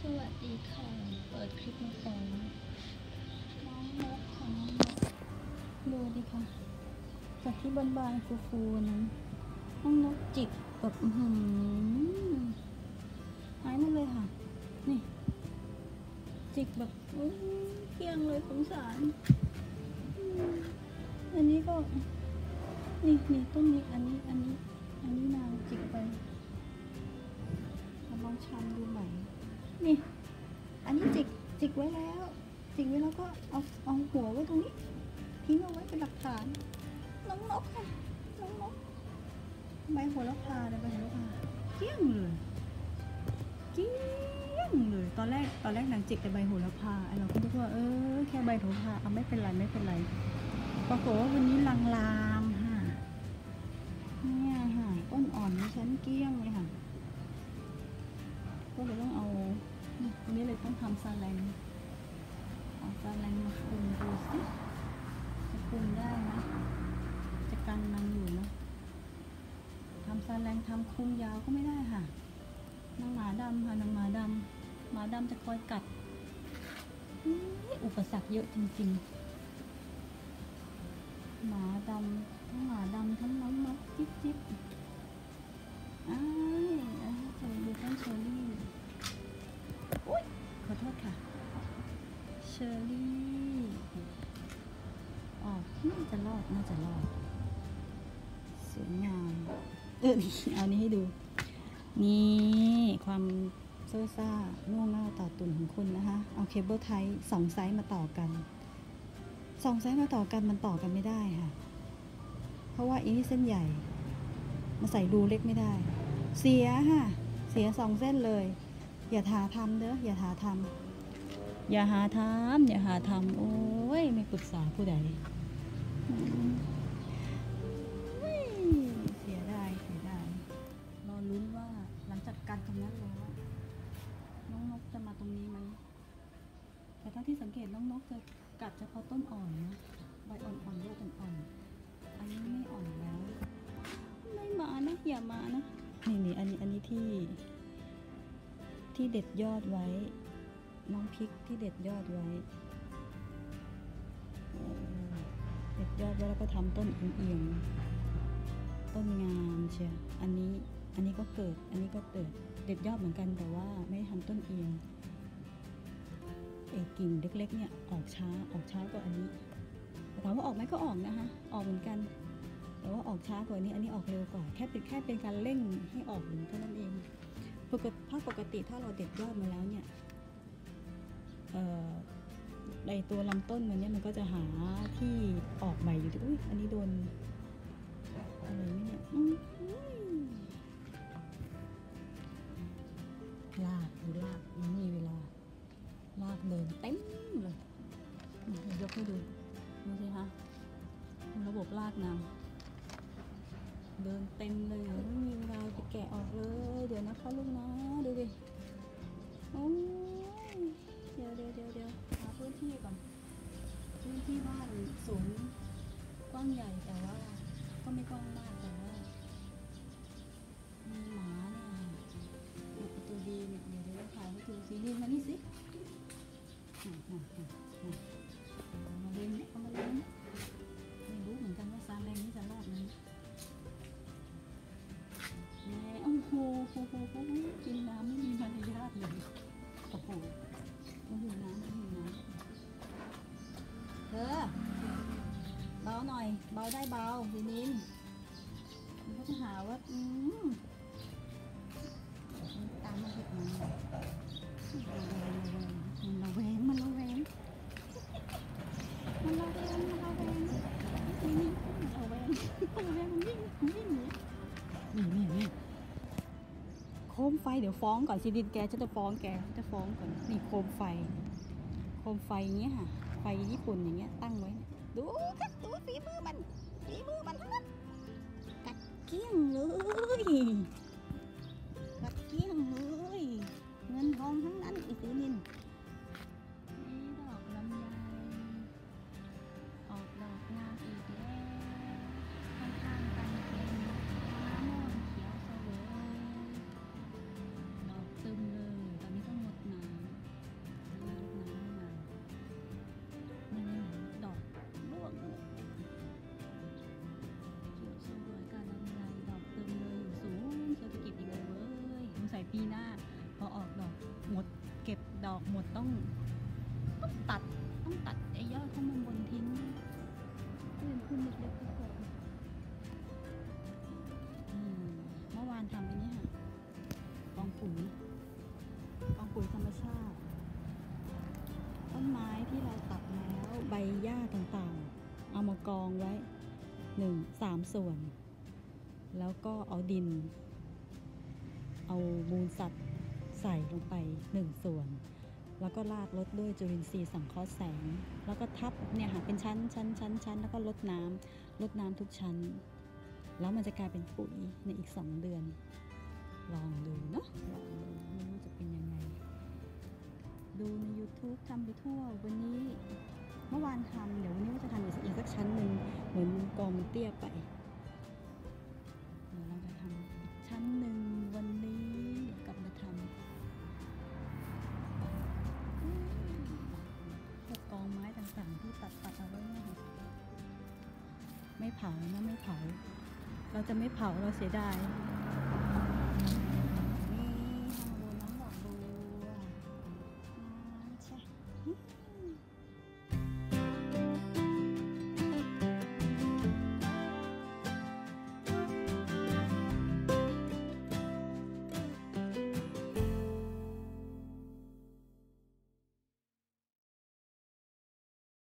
วัสดีค่ะเปิดคลิปมาก่อนน้องนกค่ะน้องนกดูดิค่ะจากที่บานๆฟูๆนั้นน้องนกจิกแบบหายหมดเลยค่ะนี่จิกแบบเพียงเลยสงสารอันนี้ก็นี่ต้นนี้อันนี้นางจิกไปลองชันดูใหม่นี่อันนี้จิกไว้แล้วก็เอาหัวไว้ตรงนี้ทิ้งเอาไว้เป็นหลักฐานน้องนกค่ะน้องนกใบโหระพาเลยใบโหระพาเกี้ยงเลยตอนแรกนางจิกแต่ใบโหระพาเราก็นึกว่าแค่ใบโหระพาเอาไม่เป็นไรปรากฏว่าวันนี้ลามค่ะเนี่ยค่ะต้นอ่อนชั้นเกี้ยงเลยค่ะก็เลยต้องเอาวันนี้เลยต้องทำซาแลงเอาซาแลงมาคุมดูสิจะคุมได้ไหมจะกันมันอยู่นะทำซาแลงทำคุมยาวก็ไม่ได้ค่ะนางหมาดำค่ะนางหมาดำจะคอยกัดอุปสรรคเยอะจริงๆหมาดำทั้งหมาดำทั้งน้องนกจิ๊บจะดูต้นเชอร์รี่อุ๊ยขอโทษค่ะเชอร์รี่น่าจะรอดสวยงามเอานี้ให้ดูนี่ความโซ่ซ่าง่วงเง่าต่อตุ่นของคุณนะคะเอาเคเบิลไทป์2 ไซส์มาต่อกันมันต่อกันไม่ได้ค่ะเพราะว่าอีนี่เส้นใหญ่มาใส่รูเล็กไม่ได้เสียค่ะเสีย2 เส้นเลยอย่าหาทำอย่าหาทำโอ้ยไม่ปรึกษาผู้ใดเสียดายรอลุ้นว่าหลังจากการตรงนั้นแล้วน้องนกจะมาตรงนี้ไหมแต่เท่าที่สังเกตน้องนกจะกัดเฉพาะต้นอ่อนนะใบอ่อนๆยอดอ่อนๆอันนี้ไม่อ่อนแล้วไม่มานะอย่ามานะนี่อันนี้ที่เด็ดยอดไว้น้องพริกที่เด็ดยอดไว้แล้วก็ทำต้นเอียงต้นงามเชียวอันนี้ก็เกิดเด็ดยอดเหมือนกันแต่ว่าไม่ทำต้นเอียงกิ่งเล็กๆเนี่ยออกช้ากว่าอันนี้ถามว่าออกไหมก็ออกนะคะออกเหมือนกันแต่ว่าออกช้ากว่านี้อันนี้ออกเร็วกว่าแค่เป็นการเร่งให้ออกหนึ่งเท่านั้นเองปกติถ้าเราเด็ดยอดมาแล้วเนี่ยในตัวลำต้นมันเนี่ยมันก็จะหาที่ออกใหม่อยู่ที่อันนี้โดนอะไรไหมเนี่ยลากมันมีเวลาลากเดินเต็มเลยยกให้ดูสิคะระบบลากนางเดินเต็มเลยไม่มีเวลาไปแกะออกเลยเดี๋ยวนะคะลูกนะดูดิโอ้ยเดี๋ยวหาพื้นที่ก่อนพื้นที่บ้านสูงกว้างใหญ่แต่ว่าก็ไม่กว้างมากแต่ว่ามีหมาเนี่ยตัวดีเนี่ยเดี๋ยวถ่ายให้ดูสินี่มานี่สิมาเล่นไม่รู้เหมือนกันว่าซาแรงนี้จะรอดไหมโอ้โหกินน้ำไม่มีมารยาทเลยโอ้โหไม่มีน้ำเธอเบาหน่อยเบาได้เบาดินินมันก็จะหาว่าตามมาเห็ดมันระแวงนี่มันระแวงมันวิ่งนี่โคมไฟเดี๋ยวฟ้องก่อนสิดินแกจะฟ้องก่อนนี่โคมไฟอย่างเงี้ยค่ะไฟญี่ปุ่นอย่างเงี้ยตั้งไว้ดูครับดูฝีมือมันทั้งนั้นกัดเกี้ยงเลยเงินทองทั้งนั้นอีสีนินนี่ดอกลำไยออกดอกงามอีกแล้วข้างๆกันเป็นมะม่วงเขียวเสวยดอกตึมเลยตอนนี้ต้องงดน้ำเก็บดอกหมดต้องตัดไอ้ยอดข้างบนทิ้งขึ้นเล็กๆก็พอเมื่อวานทำอันนี้ค่ะกองปุ๋ยธรรมชาติต้นไม้ที่เราตัดแล้วใบหญ้าต่างๆเอามากองไว้3 ส่วนแล้วก็เอาดินเอามูลสัตว์ใส่ลงไป1 ส่วนแล้วก็ราดรดด้วยจุลินทรีย์สังเคราะห์แสงแล้วก็ทับเนี่ยค่ะเป็นชั้นแล้วก็รดน้ำทุกชั้นแล้วมันจะกลายเป็นปุ๋ยในอีก2 เดือนลองดูเนาะลองดูไม่รู้จะเป็นยังไงดูใน YouTube ทำไปทั่ววันนี้เมื่อวานทำเดี๋ยววันนี้ว่าจะทำอีกสักชั้นหนึ่งเหมือนกองมันเตี้ยไปเดี๋ยวเราจะทำอีกชั้นหนึ่งวันนี้เดี๋ยวกลับมาทำพวกกองไม้ต่างๆที่ตัดเอาไว้เนี่ยค่ะไม่เผานะไม่เผาเราจะไม่เผาเราเสียดาย